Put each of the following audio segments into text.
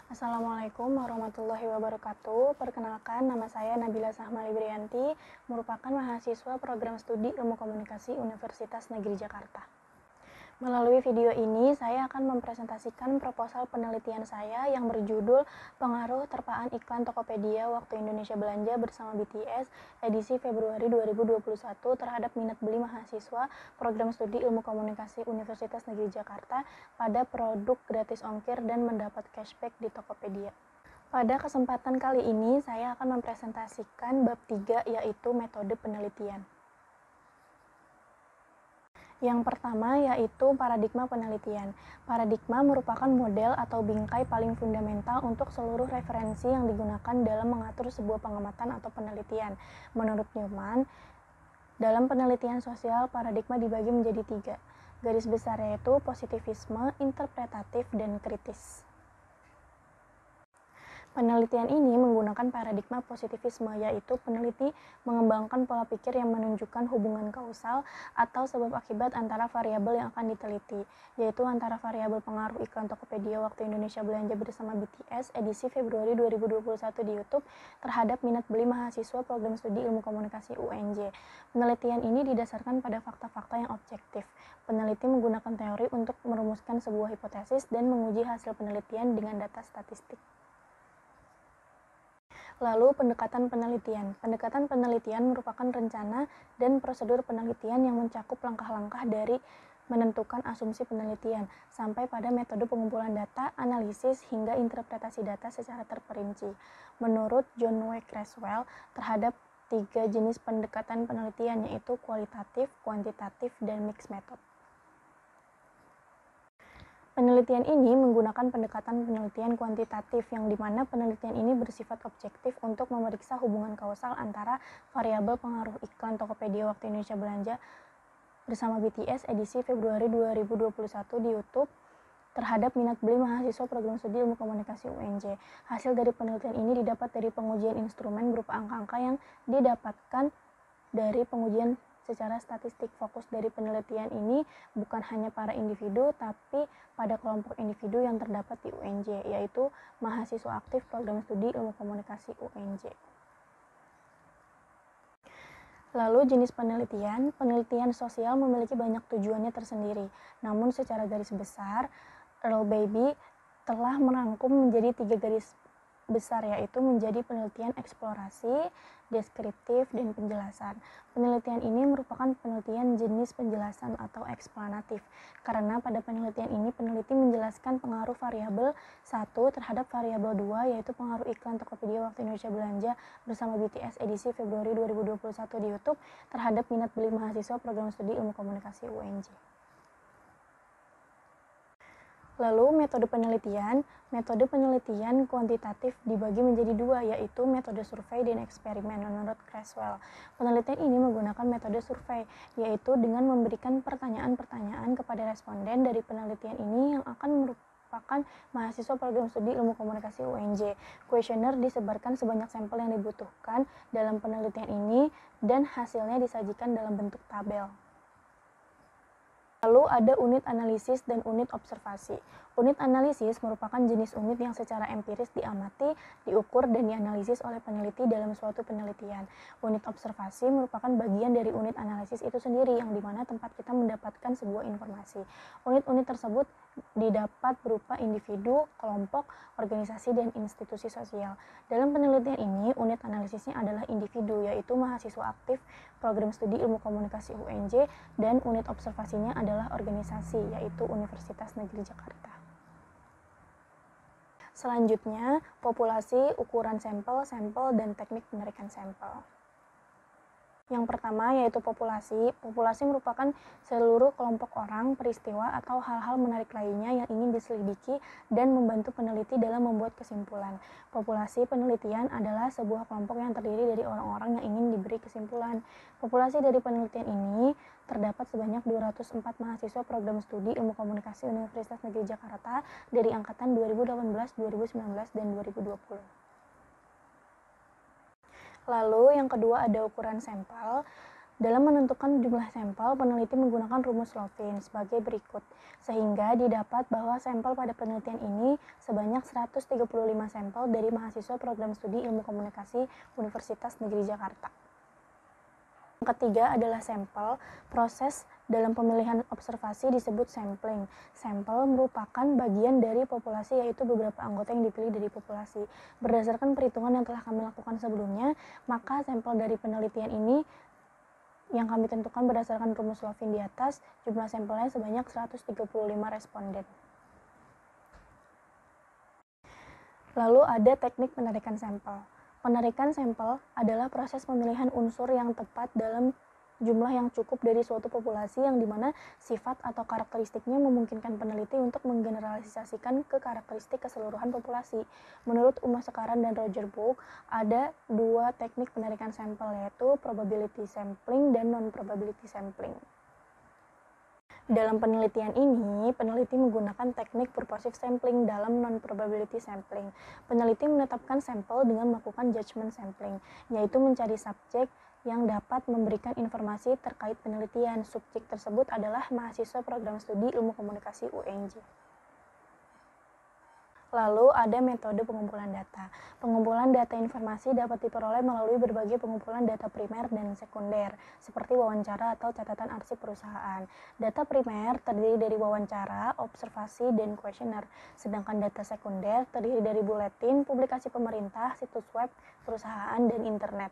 Assalamualaikum warahmatullahi wabarakatuh. Perkenalkan, nama saya Nabila Sahmali Brianti, merupakan mahasiswa program studi Ilmu Komunikasi Universitas Negeri Jakarta. Melalui video ini, saya akan mempresentasikan proposal penelitian saya yang berjudul Pengaruh Terpaan Iklan Tokopedia Waktu Indonesia Belanja bersama BTS edisi Februari 2021 terhadap minat beli mahasiswa program studi Ilmu Komunikasi Universitas Negeri Jakarta pada produk gratis ongkir dan mendapat cashback di Tokopedia. Pada kesempatan kali ini, saya akan mempresentasikan bab 3, yaitu metode penelitian. Yang pertama yaitu paradigma penelitian. Paradigma merupakan model atau bingkai paling fundamental untuk seluruh referensi yang digunakan dalam mengatur sebuah pengamatan atau penelitian. Menurut Newman, dalam penelitian sosial, paradigma dibagi menjadi 3. Garis besar yaitu positivisme, interpretatif, dan kritis. Penelitian ini menggunakan paradigma positivisme, yaitu peneliti mengembangkan pola pikir yang menunjukkan hubungan kausal atau sebab akibat antara variabel yang akan diteliti, yaitu antara variabel pengaruh iklan Tokopedia Waktu Indonesia Belanja bersama BTS edisi Februari 2021 di YouTube terhadap minat beli mahasiswa program studi Ilmu Komunikasi UNJ. Penelitian ini didasarkan pada fakta-fakta yang objektif. Peneliti menggunakan teori untuk merumuskan sebuah hipotesis dan menguji hasil penelitian dengan data statistik. Lalu, pendekatan penelitian. Pendekatan penelitian merupakan rencana dan prosedur penelitian yang mencakup langkah-langkah dari menentukan asumsi penelitian sampai pada metode pengumpulan data, analisis, hingga interpretasi data secara terperinci. Menurut John W. Creswell, terhadap 3 jenis pendekatan penelitian, yaitu kualitatif, kuantitatif, dan mixed method. Penelitian ini menggunakan pendekatan penelitian kuantitatif, yang dimana penelitian ini bersifat objektif untuk memeriksa hubungan kausal antara variabel pengaruh iklan Tokopedia Waktu Indonesia Belanja bersama BTS edisi Februari 2021 di YouTube terhadap minat beli mahasiswa program studi Ilmu Komunikasi UNJ. Hasil dari penelitian ini didapat dari pengujian instrumen berupa angka-angka yang didapatkan dari pengujian secara statistik. Fokus dari penelitian ini bukan hanya para individu, tapi pada kelompok individu yang terdapat di UNJ, yaitu mahasiswa aktif program studi Ilmu Komunikasi UNJ. Lalu jenis penelitian. Penelitian sosial memiliki banyak tujuannya tersendiri. Namun secara garis besar, Earl Baby telah merangkum menjadi 3 garis besar, yaitu menjadi penelitian eksplorasi, deskriptif, dan penjelasan. Penelitian ini merupakan penelitian jenis penjelasan atau eksplanatif, karena pada penelitian ini peneliti menjelaskan pengaruh variabel 1 terhadap variabel 2, yaitu pengaruh iklan Tokopedia Waktu Indonesia Belanja bersama BTS edisi Februari 2021 di YouTube terhadap minat beli mahasiswa program studi Ilmu Komunikasi UNJ. Lalu metode penelitian. Metode penelitian kuantitatif dibagi menjadi 2, yaitu metode survei dan eksperimen menurut Creswell. Penelitian ini menggunakan metode survei, yaitu dengan memberikan pertanyaan-pertanyaan kepada responden dari penelitian ini yang akan merupakan mahasiswa program studi Ilmu Komunikasi UNJ. Kuesioner disebarkan sebanyak sampel yang dibutuhkan dalam penelitian ini dan hasilnya disajikan dalam bentuk tabel. Lalu ada unit analisis dan unit observasi. Unit analisis merupakan jenis unit yang secara empiris diamati, diukur, dan dianalisis oleh peneliti dalam suatu penelitian. Unit observasi merupakan bagian dari unit analisis itu sendiri, yang dimana tempat kita mendapatkan sebuah informasi. Unit-unit tersebut didapat berupa individu, kelompok, organisasi, dan institusi sosial. Dalam penelitian ini, unit analisisnya adalah individu, yaitu mahasiswa aktif program studi Ilmu Komunikasi UNJ, dan unit observasinya adalah organisasi, yaitu Universitas Negeri Jakarta. Selanjutnya, populasi, ukuran sampel, dan teknik penarikan sampel. Yang pertama yaitu populasi. Populasi merupakan seluruh kelompok orang, peristiwa, atau hal-hal menarik lainnya yang ingin diselidiki dan membantu peneliti dalam membuat kesimpulan. Populasi penelitian adalah sebuah kelompok yang terdiri dari orang-orang yang ingin diberi kesimpulan. Populasi dari penelitian ini terdapat sebanyak 204 mahasiswa program studi Ilmu Komunikasi Universitas Negeri Jakarta dari angkatan 2018, 2019, dan 2020. Lalu yang kedua ada ukuran sampel. Dalam menentukan jumlah sampel, peneliti menggunakan rumus Lovin sebagai berikut, sehingga didapat bahwa sampel pada penelitian ini sebanyak 135 sampel dari mahasiswa program studi Ilmu Komunikasi Universitas Negeri Jakarta. Yang ketiga adalah sampel. Proses dalam pemilihan observasi disebut sampling. Sampel merupakan bagian dari populasi, yaitu beberapa anggota yang dipilih dari populasi. Berdasarkan perhitungan yang telah kami lakukan sebelumnya, maka sampel dari penelitian ini yang kami tentukan berdasarkan rumus Lovin di atas, jumlah sampelnya sebanyak 135 responden. Lalu ada teknik penarikan sampel. Penarikan sampel adalah proses pemilihan unsur yang tepat dalam jumlah yang cukup dari suatu populasi yang dimana sifat atau karakteristiknya memungkinkan peneliti untuk menggeneralisasikan ke karakteristik keseluruhan populasi. Menurut Uma Sekaran dan Roger Book, ada dua teknik penarikan sampel, yaitu probability sampling dan non-probability sampling. Dalam penelitian ini, peneliti menggunakan teknik purposive sampling dalam non-probability sampling. Peneliti menetapkan sampel dengan melakukan judgment sampling, yaitu mencari subjek yang dapat memberikan informasi terkait penelitian. Subjek tersebut adalah mahasiswa program studi Ilmu Komunikasi UNJ. Lalu ada metode pengumpulan data. Pengumpulan data informasi dapat diperoleh melalui berbagai pengumpulan data primer dan sekunder, seperti wawancara atau catatan arsip perusahaan. Data primer terdiri dari wawancara, observasi, dan kuesioner, sedangkan data sekunder terdiri dari buletin, publikasi pemerintah, situs web, perusahaan, dan internet.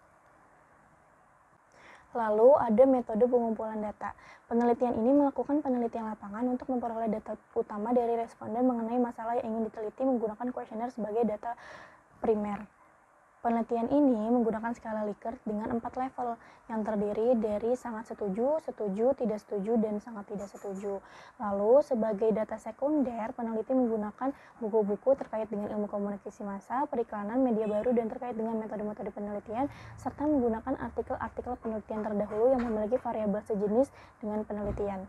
Lalu ada metode pengumpulan data. Penelitian ini melakukan penelitian lapangan untuk memperoleh data utama dari responden mengenai masalah yang ingin diteliti menggunakan kuesioner sebagai data primer. Penelitian ini menggunakan skala Likert dengan 4 level yang terdiri dari sangat setuju, setuju, tidak setuju, dan sangat tidak setuju. Lalu sebagai data sekunder, peneliti menggunakan buku-buku terkait dengan ilmu komunikasi massa, periklanan, media baru, dan terkait dengan metode-metode penelitian, serta menggunakan artikel-artikel penelitian terdahulu yang memiliki variabel sejenis dengan penelitian.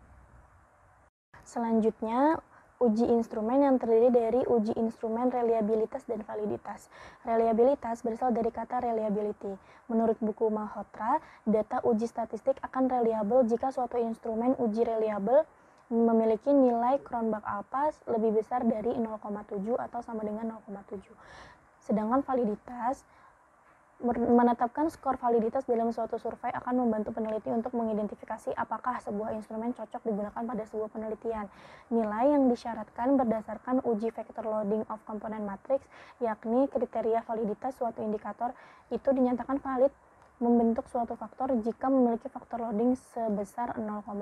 Selanjutnya, uji instrumen yang terdiri dari uji instrumen reliabilitas dan validitas. Reliabilitas berasal dari kata reliability. Menurut buku Malhotra, data uji statistik akan reliable jika suatu instrumen uji reliable memiliki nilai Cronbach alpha lebih besar dari 0,7 atau sama dengan 0,7. Sedangkan validitas menetapkan skor validitas dalam suatu survei akan membantu peneliti untuk mengidentifikasi apakah sebuah instrumen cocok digunakan pada sebuah penelitian. Nilai yang disyaratkan berdasarkan uji vector loading of component matrix, yakni kriteria validitas suatu indikator itu dinyatakan valid membentuk suatu faktor jika memiliki faktor loading sebesar 0,50.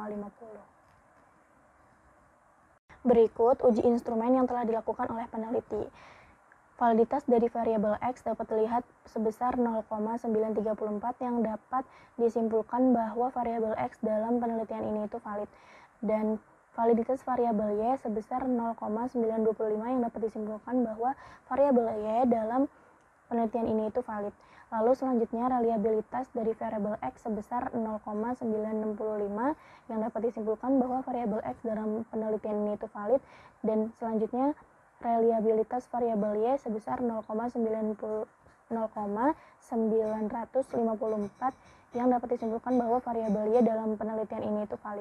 Berikut uji instrumen yang telah dilakukan oleh peneliti. Validitas dari variabel X dapat dilihat sebesar 0,934 yang dapat disimpulkan bahwa variabel X dalam penelitian ini itu valid. Dan validitas variabel Y sebesar 0,925 yang dapat disimpulkan bahwa variabel Y dalam penelitian ini itu valid. Lalu selanjutnya reliabilitas dari variabel X sebesar 0,965 yang dapat disimpulkan bahwa variabel X dalam penelitian ini itu valid. Dan selanjutnya reliabilitas variabel Y sebesar 0,954 yang dapat disimpulkan bahwa variabel Y dalam penelitian ini itu valid.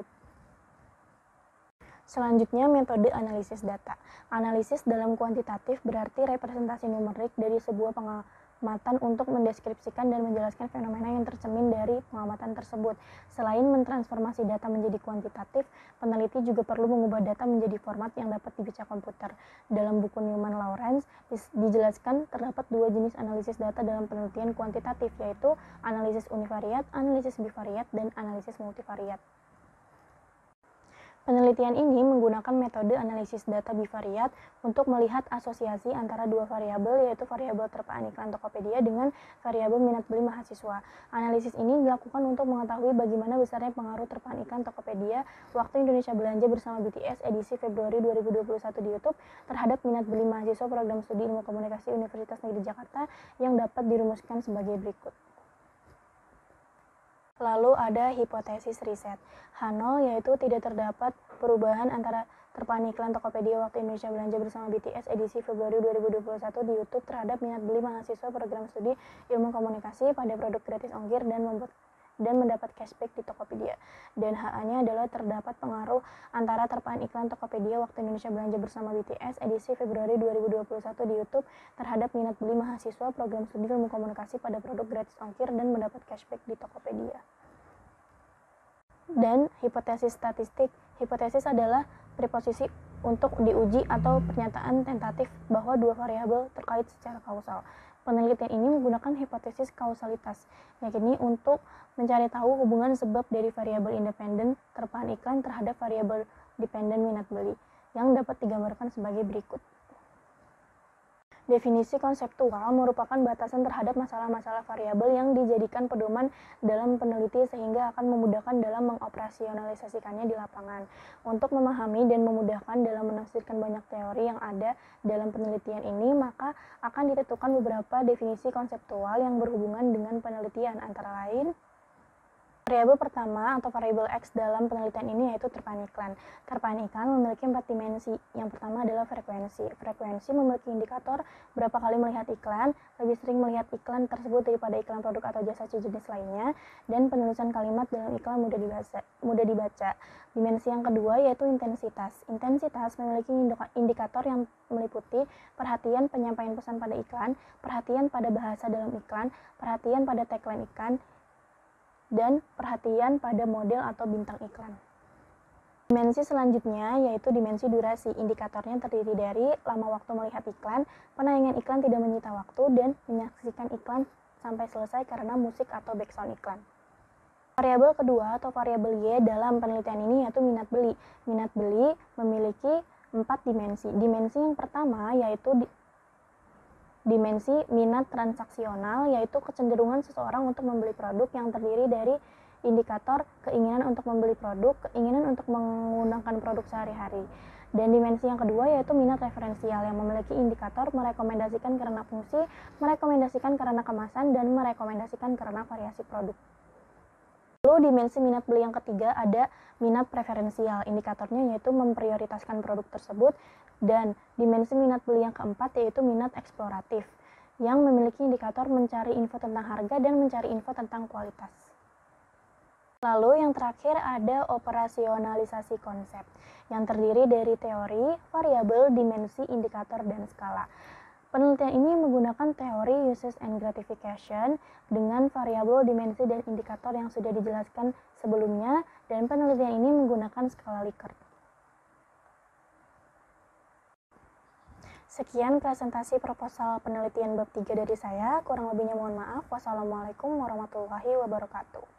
Selanjutnya metode analisis data. Analisis dalam kuantitatif berarti representasi numerik dari sebuah pengamatan untuk mendeskripsikan dan menjelaskan fenomena yang tercermin dari pengamatan tersebut. Selain mentransformasi data menjadi kuantitatif, peneliti juga perlu mengubah data menjadi format yang dapat dibaca komputer. Dalam buku Newman-Lawrence dijelaskan terdapat dua jenis analisis data dalam penelitian kuantitatif, yaitu analisis univariat, analisis bivariat, dan analisis multivariat. Penelitian ini menggunakan metode analisis data bivariat untuk melihat asosiasi antara dua variabel, yaitu variabel terpaan iklan Tokopedia dengan variabel minat beli mahasiswa. Analisis ini dilakukan untuk mengetahui bagaimana besarnya pengaruh terpaan iklan Tokopedia Waktu Indonesia Belanja bersama BTS edisi Februari 2021 di YouTube terhadap minat beli mahasiswa program studi Ilmu Komunikasi Universitas Negeri Jakarta yang dapat dirumuskan sebagai berikut. Lalu ada hipotesis riset. H0 yaitu tidak terdapat perubahan antara terpaan iklan Tokopedia Waktu Indonesia Belanja bersama BTS edisi Februari 2021 di YouTube terhadap minat beli mahasiswa program studi Ilmu Komunikasi pada produk gratis ongkir dan membuat dan mendapat cashback di Tokopedia. Dan HA-nya adalah terdapat pengaruh antara terpaan iklan Tokopedia waktu Indonesia Belanja bersama BTS edisi Februari 2021 di YouTube terhadap minat beli mahasiswa program studi ilmu komunikasi pada produk gratis ongkir dan mendapat cashback di Tokopedia. Dan hipotesis statistik. Hipotesis adalah preposisi untuk diuji atau pernyataan tentatif bahwa dua variabel terkait secara kausal. Penelitian ini menggunakan hipotesis kausalitas, yakni untuk mencari tahu hubungan sebab dari variabel independen terpaan iklan terhadap variabel dependen minat beli, yang dapat digambarkan sebagai berikut. Definisi konseptual merupakan batasan terhadap masalah-masalah variabel yang dijadikan pedoman dalam peneliti sehingga akan memudahkan dalam mengoperasionalisasikannya di lapangan. Untuk memahami dan memudahkan dalam menafsirkan banyak teori yang ada dalam penelitian ini, maka akan ditentukan beberapa definisi konseptual yang berhubungan dengan penelitian, antara lain variabel pertama atau variabel X dalam penelitian ini yaitu terpaan iklan. Terpaan iklan memiliki 4 dimensi. Yang pertama adalah frekuensi. Frekuensi memiliki indikator berapa kali melihat iklan, lebih sering melihat iklan tersebut daripada iklan produk atau jasa sejenis lainnya, dan penulisan kalimat dalam iklan mudah dibaca. Dimensi yang kedua yaitu intensitas. Intensitas memiliki indikator yang meliputi perhatian penyampaian pesan pada iklan, perhatian pada bahasa dalam iklan, perhatian pada tagline iklan, dan perhatian pada model atau bintang iklan. Dimensi selanjutnya yaitu dimensi durasi. Indikatornya terdiri dari lama waktu melihat iklan, penayangan iklan tidak menyita waktu, dan menyaksikan iklan sampai selesai karena musik atau background iklan. Variabel kedua atau variabel Y dalam penelitian ini yaitu minat beli. Minat beli memiliki 4 dimensi. Dimensi yang pertama yaitu dimensi minat transaksional, yaitu kecenderungan seseorang untuk membeli produk yang terdiri dari indikator keinginan untuk membeli produk, keinginan untuk menggunakan produk sehari-hari. Dan dimensi yang kedua yaitu minat referensial yang memiliki indikator merekomendasikan karena fungsi, merekomendasikan karena kemasan, dan merekomendasikan karena variasi produk. Lalu dimensi minat beli yang ketiga ada minat preferensial, indikatornya yaitu memprioritaskan produk tersebut. Dan dimensi minat beli yang keempat yaitu minat eksploratif, yang memiliki indikator mencari info tentang harga dan mencari info tentang kualitas. Lalu yang terakhir ada operasionalisasi konsep, yang terdiri dari teori, variabel, dimensi, indikator, dan skala. Penelitian ini menggunakan teori uses and gratification dengan variabel, dimensi, dan indikator yang sudah dijelaskan sebelumnya, dan penelitian ini menggunakan skala Likert. Sekian presentasi proposal penelitian bab 3 dari saya, kurang lebihnya mohon maaf. Wassalamualaikum warahmatullahi wabarakatuh.